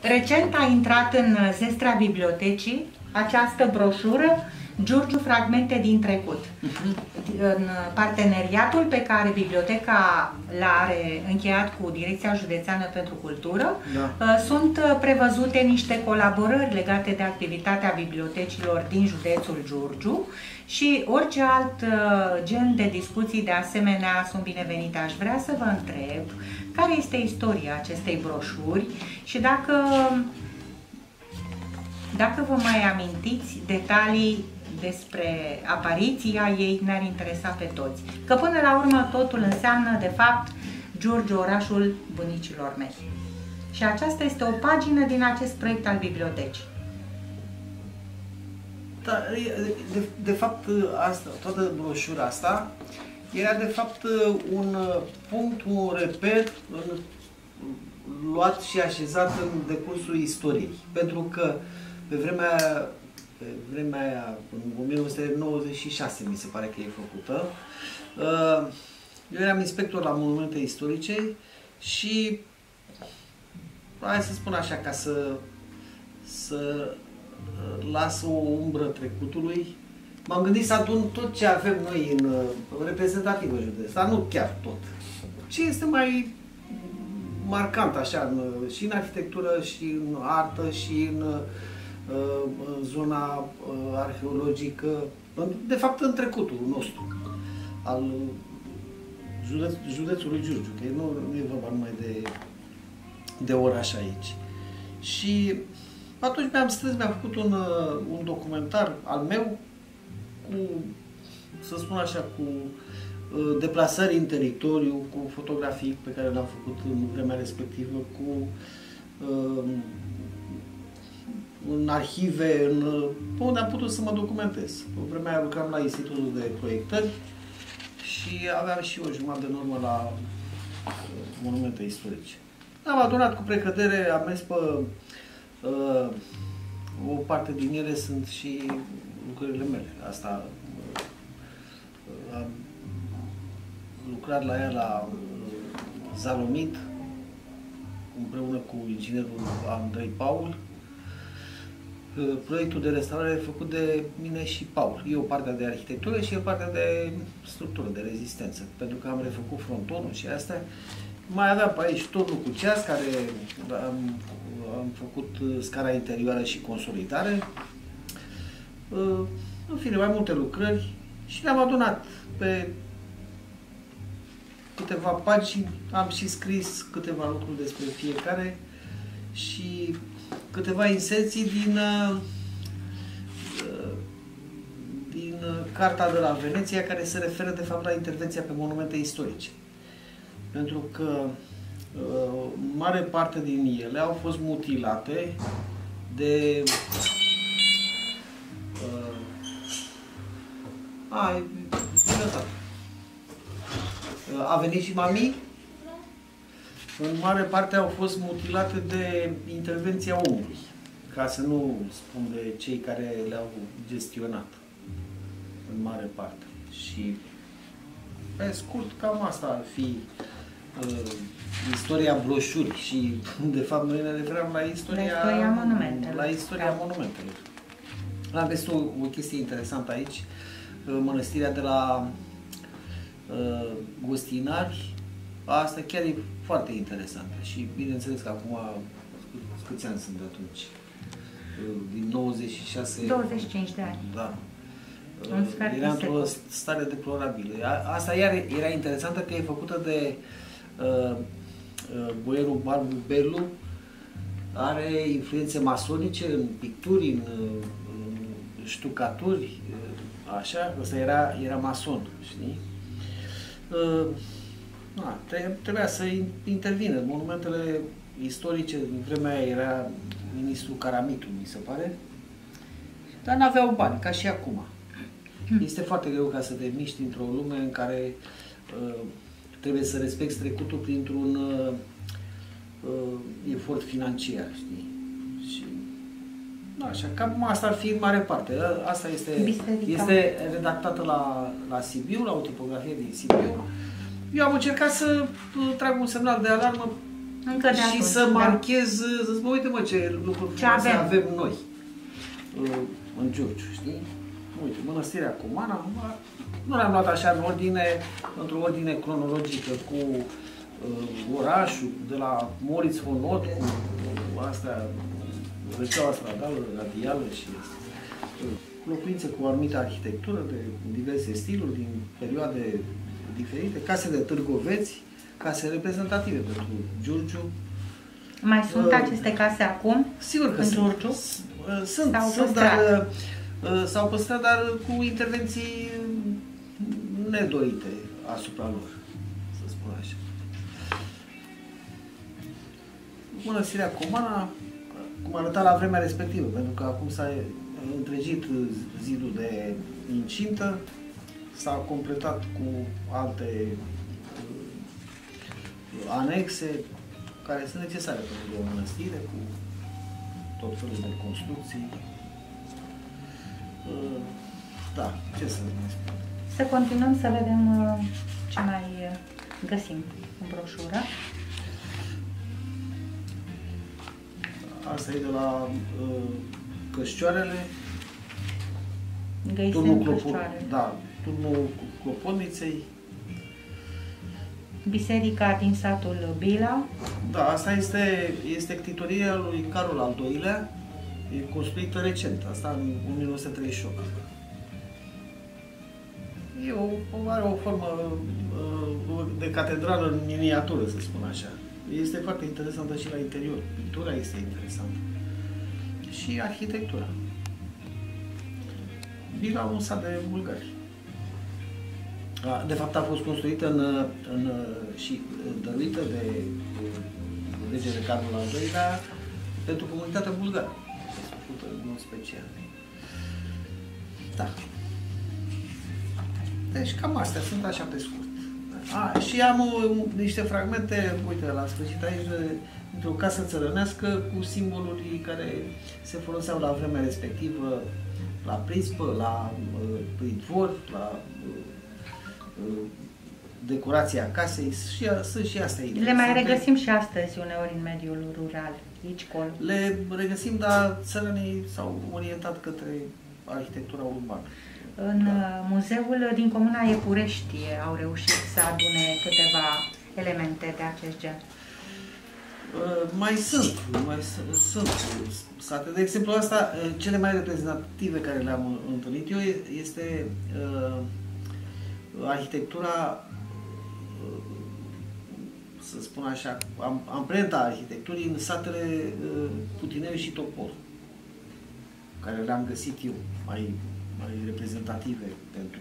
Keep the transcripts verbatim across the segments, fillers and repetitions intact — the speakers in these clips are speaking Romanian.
Recent a intrat în zestrea bibliotecii această broșură Giurgiu, fragmente din trecut. În parteneriatul pe care biblioteca l-are încheiat cu Direcția Județeană pentru Cultură, da. Sunt prevăzute niște colaborări legate de activitatea bibliotecilor din județul Giurgiu și orice alt gen de discuții de asemenea sunt binevenite. Aș vrea să vă întreb care este istoria acestei broșuri și dacă, dacă vă mai amintiți detalii despre apariția ei, ne-ar interesa pe toți. Că până la urmă totul înseamnă, de fapt, Giurgiu, orașul bunicilor mei. Și aceasta este o pagină din acest proiect al bibliotecii. Da, de, de fapt, asta, toată broșura asta era de fapt un punct, un reper în, luat și așezat în decursul istoriei. Pentru că pe vremea Pe vremea aia, în o mie nouă sute nouăzeci și șase, mi se pare că e făcută, eu eram inspector la monumente istorice și, hai să spun așa, ca să, să las o umbră trecutului, m-am gândit să adun tot ce avem noi în reprezentativă județ, dar nu chiar tot. Ce este mai marcant așa, în, și în arhitectură, și în artă, și în în zona arheologică, de fapt în trecutul nostru, al județ, județului Giurgiu, că nu, nu e vorba numai de, de oraș aici. Și atunci mi-am strâns, mi-am făcut un, un documentar al meu cu, să spun așa, cu deplasări în teritoriu, cu fotografii pe care le-am făcut în vremea respectivă, cu în arhive, în, unde am putut să mă documentez. Pe vremea aia lucram la Institutul de Proiectări și aveam și o jumătate de normă la uh, monumente istorice. Am adunat cu precădere, am mers pe uh, o parte din ele sunt și lucrările mele. Asta uh, am lucrat la ea la uh, Zalomit împreună cu inginerul Andrei Paul. Proiectul de restaurare e făcut de mine și Paul. Eu partea de arhitectură și el partea de structură, de rezistență. Pentru că am refăcut frontonul și astea. Mai aveam pe aici turnul cu ceas, care am, am făcut scara interioară și consolidare. În fine, mai multe lucrări și le-am adunat pe câteva pagini. Am și scris câteva lucruri despre fiecare și câteva inserții din, din Carta de la Veneția, care se referă de fapt la intervenția pe monumente istorice. Pentru că mare parte din ele au fost mutilate de... A, a venit și mami? În mare parte au fost mutilate de intervenția omului, ca să nu spun de cei care le-au gestionat, în mare parte. Și, pe scurt, cam asta ar fi uh, istoria broșurii și, de fapt, noi ne referăm la istoria, la istoria monumentelor. La istoria da. monumentelor. Am găsit o, o chestie interesantă aici, mănăstirea de la uh, Gostinari. Asta chiar e foarte interesantă și bineînțeles că acum, câți ani sunt de atunci? Din nouăzeci și șase... douăzeci și cinci de ani. Da. Era într-o stare deplorabilă. Asta iar era interesantă că e făcută de uh, boierul Barbu Belu, are influențe masonice în picturi, în, în ștucaturi, așa, ăsta era, era mason, știi? Uh, Da, trebuia să intervină. Monumentele istorice, în vremea aia era ministrul Caramitu, mi se pare, dar n-aveau bani, ca și acum. Este foarte greu ca să te miști într-o lume în care uh, trebuie să respecti trecutul printr-un uh, uh, efort financiar, știi? Și, da, așa, cam asta ar fi în mare parte. Asta este, este redactată la, la Sibiu, la o tipografie din Sibiu. Eu am încercat să trag un semnal de alarmă Încă de și atunci, să da. marchez, să spun, uite mă ce lucruri frumoase avem. avem noi în Giurgiu, știi? Uite, Mănăstirea Comana, nu l-am luat așa în ordine, într-o ordine cronologică cu uh, orașul, de la Moritz von Ott, cu astea, rețeaua stradală, radială și uh, locuințe cu o anumită arhitectură de diverse stiluri, din perioade diferite, case de târgoveți, case reprezentative pentru Giurgiu. Mai sunt uh, aceste case acum? Sigur că în sunt. Giurgiu? Sunt, sunt, dar s-au păstrat, dar cu intervenții nedorite asupra lor, să spun așa. Mănăstirea Comana, cum arăta la vremea respectivă, pentru că acum s-a întregit zidul de incintă, s-a completat cu alte anexe care sunt necesare pentru o mănăstire, cu tot felul de construcții. Da, ce să mai spun? Să continuăm să vedem ce mai găsim în broșură. Asta e de la uh, Căscioarele. Găsim Căscioarele. Da, turnul Clopotniței. Biserica din satul Bila. Da, asta este, este ctitoria lui Carol al doilea, e construită recent, asta în o mie nouă sute treizeci și opt. E o, are o formă uh, de catedrală în miniatură, să spun așa. Este foarte interesantă și la interior. Pictura este interesantă. Și arhitectura. Bila, un sat de bulgari. De fapt, a fost construită în, în, și dăruită de regele Carol al doilea pentru comunitatea bulgară. Este făcută în mod special. Da. Deci cam astea sunt așa pe scurt. A, și am o, niște fragmente, uite, la sfârșit aici, într-o casă țărănească cu simboluri care se foloseau la vremea respectivă la prispă, la uh, pridvor, la uh, decorația casei, și, sunt și astea interesante. Le mai regăsim și astăzi uneori în mediul rural, aici, colo. Le regăsim, dar țărănii s-au orientat către arhitectura urbană. În da. Muzeul din Comuna Iepurești au reușit să adune câteva elemente de acest gen. Uh, mai sunt, mai sunt sate. De exemplu, asta, cele mai reprezentative care le-am întâlnit eu este uh, arhitectura, uh, să spun așa, am, amprenta arhitecturii în satele uh, Putineu și Topor, care le-am găsit eu mai, mai reprezentative pentru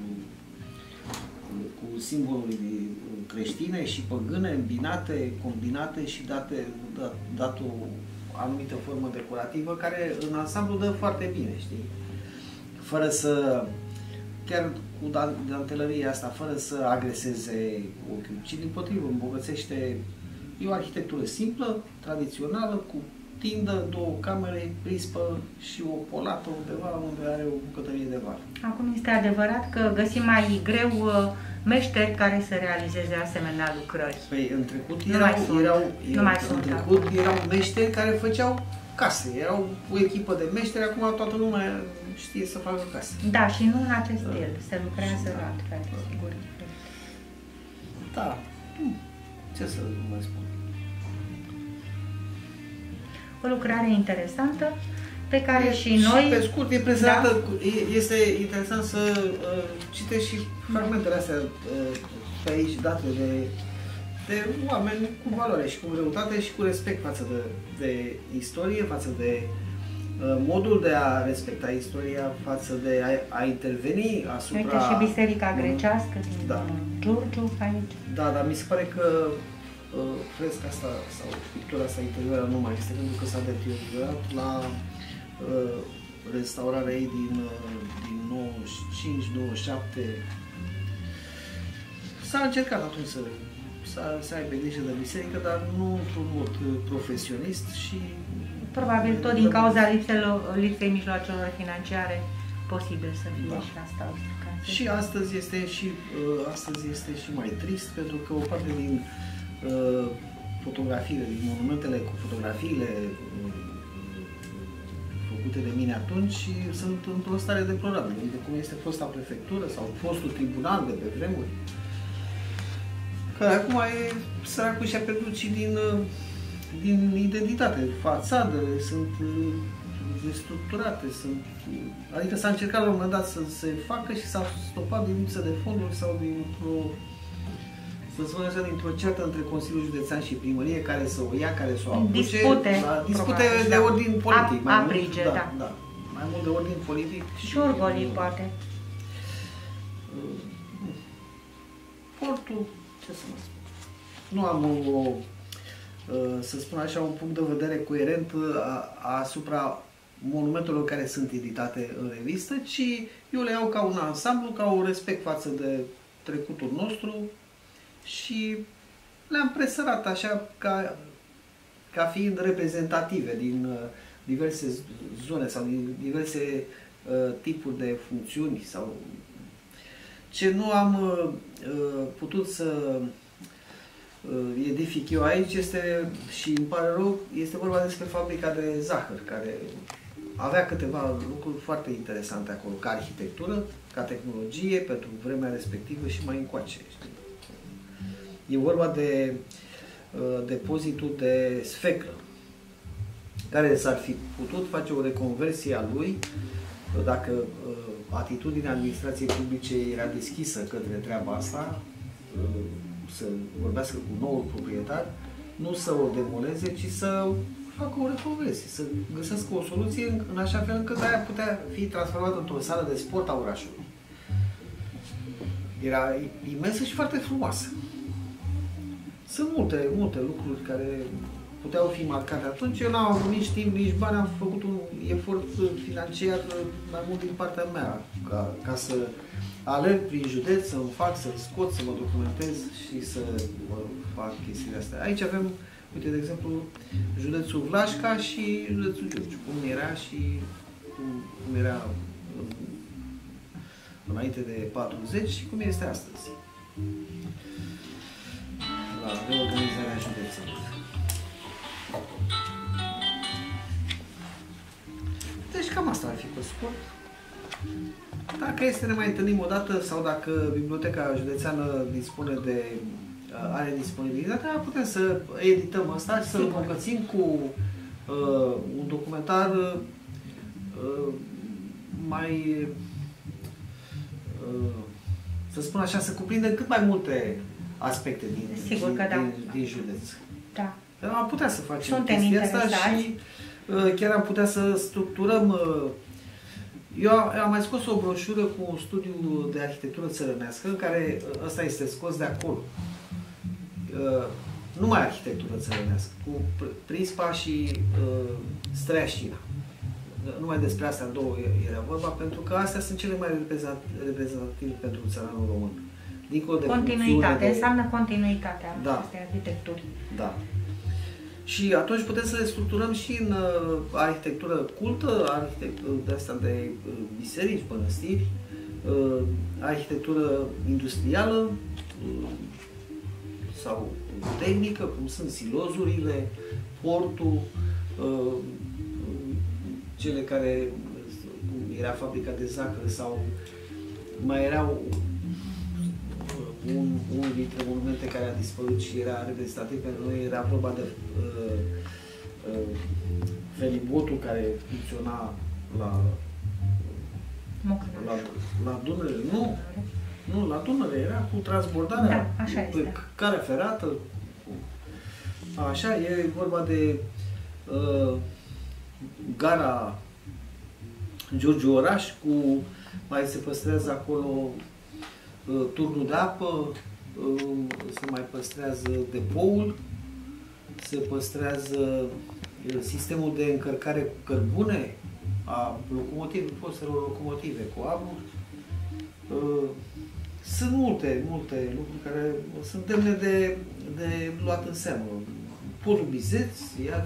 cu simboluri creștine și păgâne, îmbinate, combinate și date, dat, dat o anumită formă decorativă care în ansamblu dă foarte bine, știi? Fără să, chiar cu dantelăria asta, fără să agreseze ochiul, ci dimpotrivă îmbogățește. E o arhitectură simplă, tradițională, cu tindă, două camere, prispă și o polată undeva unde are o bucătărie de vară. Acum este adevărat că găsim mai greu meșteri care să realizeze asemenea lucrări. Păi în trecut erau, nu erau, erau, mai în trecut erau meșteri care făceau case, erau o echipă de meșteri, acum toată lumea știe să facă case. Da, și nu în acest stil, se lucrează da. altfel, sigur. Da, ce să mai spun. O lucrare interesantă pe care e, și noi... Și pe scurt, e prezentată, da? Este interesant să uh, citești și fragmentele astea uh, pe aici date de, de oameni cu valoare și cu greutate și cu respect față de, de istorie, față de uh, modul de a respecta istoria, față de a, a interveni asupra... Uite și biserica grecească din da. Giurgiu aici. Da, dar mi se pare că uh, fresca asta sau pictura asta interioară nu mai este, pentru că s-a deteriorat la uh, restaurarea ei din, uh, din nouăzeci și cinci nouăzeci și șapte. S-a încercat atunci să, să, să aibă grijă de biserică, dar nu într-un mod profesionist și... Probabil tot din cauza lipsei mijloacelor financiare posibil să fie da. și asta. Și astăzi este și, uh, astăzi este și mai trist, pentru că o parte din uh, fotografiile, din monumentele cu fotografiile făcute de mine atunci sunt într-o stare deplorabilă, de cum este fosta prefectură sau fostul tribunal de pe vremuri, care acum e săracul și-a pierdut și din, din identitate. Fațadele sunt destructurate, sunt, adică s-a încercat la un moment dat să se facă și s-a stopat din lipsă de fonduri sau dintr-o, să spun așa, dintr-o ceartă între Consiliul Județean și Primărie, care să o ia, care să o apuce. Dispute, dispute probabil, de da. ordin politic. A, mai aprige, mult, da. da, da. Mai mult de ordin politic. Și orgolii, poate. Portul, ce să mă spun, nu am o, să spun așa, un punct de vedere coerent asupra monumentelor care sunt editate în revistă, ci eu le iau ca un ansamblu, ca un respect față de trecutul nostru și le-am presărat așa ca, ca fiind reprezentative din uh, diverse zone sau din diverse uh, tipuri de funcțiuni sau ce nu am uh, putut să uh, edific eu aici este, și îmi pare rău, este vorba despre fabrica de zahăr, care avea câteva lucruri foarte interesante acolo, ca arhitectură, ca tehnologie, pentru vremea respectivă și mai încoace. E vorba de uh, depozitul de sfeclă, care s-ar fi putut face o reconversie a lui, dacă uh, atitudinea administrației publice era deschisă către treaba asta, uh, să vorbească cu noul proprietar, nu să o demoleze, ci să facă o reconversie, să găsească o soluție în, în așa fel încât aia putea fi transformată într-o sală de sport a orașului. Era imensă și foarte frumoasă. Sunt multe, multe lucruri care puteau fi marcate atunci. Eu n-am avut nici timp, nici bani, am făcut un efort financiar mai mult din partea mea, ca, ca să alerg prin județ, să-mi fac, să-l scot, să mă documentez și să mă fac chestiile astea. Aici avem, uite, de exemplu, județul Vlașca și județul Giurgiu, cum era și cum, cum era înainte de patruzeci și cum este astăzi, la reorganizarea județelor. Deci cam asta ar fi pe scurt. Dacă este ne mai întâlnim o dată sau dacă Biblioteca Județeană dispune de, are disponibilitate, putem să edităm asta și să-l îmbogățim cu uh, un documentar uh, mai, uh, să spun așa, să cuprindă cât mai multe aspecte din, Sigur din, că da. din, din județ. Da. Am putea să facem Suntem chestia asta și uh, chiar am putea să structurăm. Uh, eu am mai scos o broșură cu un studiu de arhitectură țărănească, în care uh, ăsta este scos de acolo. Uh, numai arhitectură țărănească, cu prispa și uh, streașina. Numai despre astea două era vorba, pentru că astea sunt cele mai reprezentative pentru țăranul român. Dincolo de continuitate, de... înseamnă continuitatea da. acestei arhitecturi. Da. Și atunci putem să le structurăm și în uh, arhitectură cultă, arhitectură de asta de uh, biserici, mănăstiri, uh, arhitectură industrială uh, sau tehnică, cum sunt silozurile, portul, uh, cele care, cum era fabrica de zahăr sau mai erau Un, unul dintre monumente care a dispărut și era reprezentativ pentru noi, era vorba de uh, uh, feribotul care funcționa la, la, la Dunăre. Nu, nu, la Dunăre era cu transbordarea, da, așa pe este. Carea ferată. Așa, e vorba de uh, gara Giurgiu Oraș, cu mai se păstrează acolo turnul de apă, se mai păstrează depoul, se păstrează sistemul de încărcare cu cărbune a locomotive, fostelor locomotive cu abur. Sunt multe, multe lucruri care sunt demne de, de luat în seamă. Podul Bizeț, iar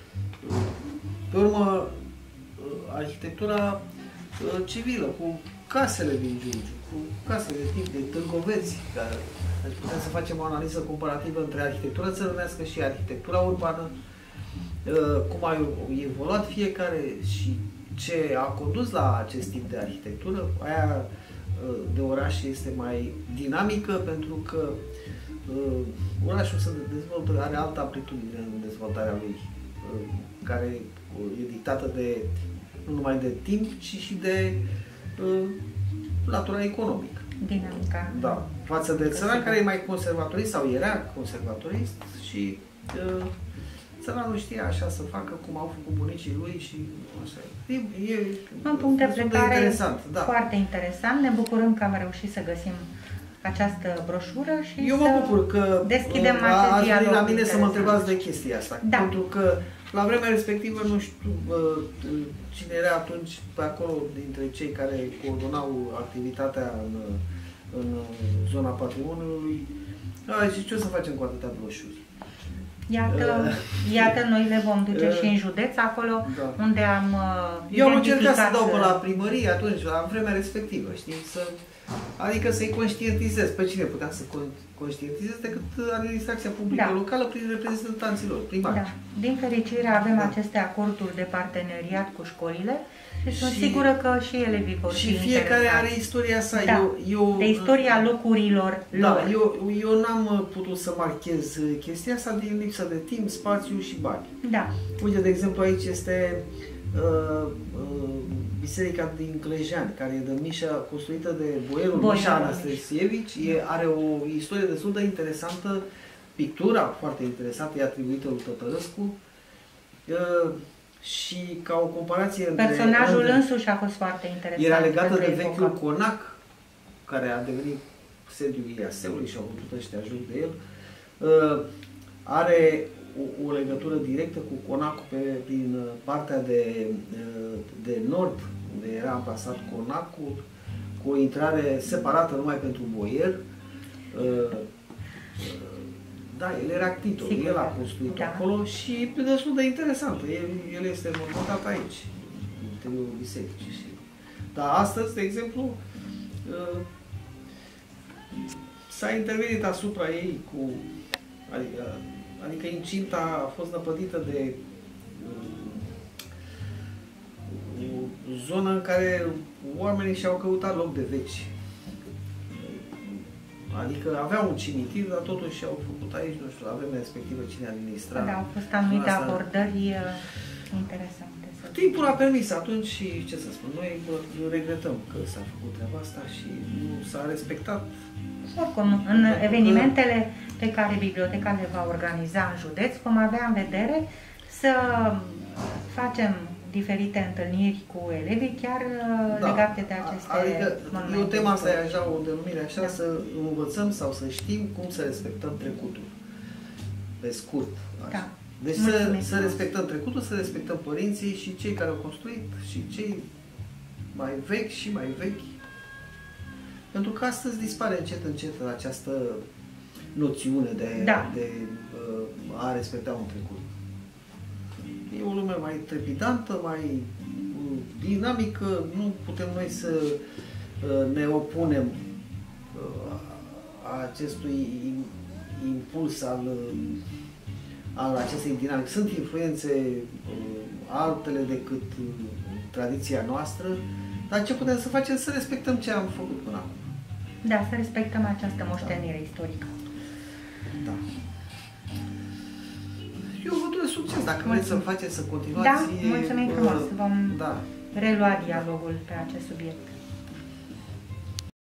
pe urmă arhitectura civilă, cu casele din Giurgiu, cu casele de tip de târgoveți, care deci putem să facem o analiză comparativă între arhitectura țărănească și arhitectura urbană, cum a evoluat fiecare și ce a condus la acest tip de arhitectură. Aia de oraș este mai dinamică pentru că orașul se dezvoltă, are altă amplitudine în dezvoltarea lui, care e dictată de, nu numai de timp, ci și de latura economică. Dinamica. Da. Față de țăran care e mai conservatorist sau era conservatorist și uh, țăranul știa așa să facă cum au făcut bunicii lui și așa. E, e un punct de plecare interesant, da. Foarte interesant. Ne bucurăm că am reușit să găsim această broșură și eu mă bucur că deschidem a, acest dialog. Ați la mine să mă întrebați de chestia asta. Da. Pentru că la vremea respectivă, nu știu cine era atunci pe acolo dintre cei care coordonau activitatea în, în zona patrimoniului. A, și ce o să facem cu atâtea broșuri? Iată, uh, iată, noi le vom duce uh, și în județ, acolo da. unde am uh, Eu am încercat să dau pe la primărie atunci, la vremea respectivă, știi? Să, adică să-i conștientizez. Pe cine puteam să conștientizez decât administrația publică da. locală prin reprezentanților primari. Da. Din fericire avem da. aceste acorduri de parteneriat cu școlile și sunt sigură că și elevii vor Și fiecare are istoria sa. Da. Eu, eu, de istoria locurilor da, lor. Eu, eu n-am putut să marchez chestia asta din lipsă de timp, spațiu și bani. Da. Uite, de exemplu, aici este uh, uh, biserica din Clejani, care e de Mișa, construită de boierul Boia Mișa Anastasievici. E, are o istorie destul de interesantă, pictura foarte interesantă, e atribuită lui Tătărăscu. Uh, și ca o comparație între... Personajul între, însuși a fost foarte interesant. Era legată de vechiul conac, care a devenit sediul I A S-ului și au putut ăștia ajung de el. Uh, are o, o legătură directă cu conacul pe, prin partea de, de nord, unde era amplasat conacul, cu o intrare separată numai pentru boier. Uh, Da, el era actitor, Sigur, el a construit da. acolo și destul de interesant. El, el este mormântat aici, în interiorul bisericii. Și... Dar astăzi, de exemplu, uh, s-a intervenit asupra ei cu... Adică, adică incinta a fost năpădită de uh, o zonă în care oamenii și-au căutat loc de veci. Adică aveau un cimitir, dar totuși au făcut aici, nu știu, la vremea respectivă cine administra. Da, au fost anumite asta... abordări interesante. Timpul a permis atunci și, ce să spun, noi regretăm că s-a făcut treaba asta și nu s-a respectat. Oricum, în evenimentele pe care biblioteca le va organiza în județ, vom avea în vedere să facem diferite întâlniri cu elevii, chiar da. legate de aceste adică, monumente. Eu tema asta e așa, o denumire așa, da. să învățăm sau să știm cum să respectăm trecutul. Pe scurt. Așa. Da. Deci să, să respectăm trecutul, să respectăm părinții și cei care au construit și cei mai vechi și mai vechi. Pentru că astăzi dispare încet, încet această noțiune de, da. de a respecta un trecut. E o lume mai trepidantă, mai dinamică, nu putem noi să ne opunem acestui impuls al, al acestei dinamici. Sunt influențe altele decât tradiția noastră, dar ce putem să facem? Să respectăm ce am făcut până acum. Da, să respectăm această moștenire da. istorică. Da. Eu vă doresc succes, dacă vreți să faceți, să continuați. Da, mulțumim frumos. Vom da. relua dialogul pe acest subiect.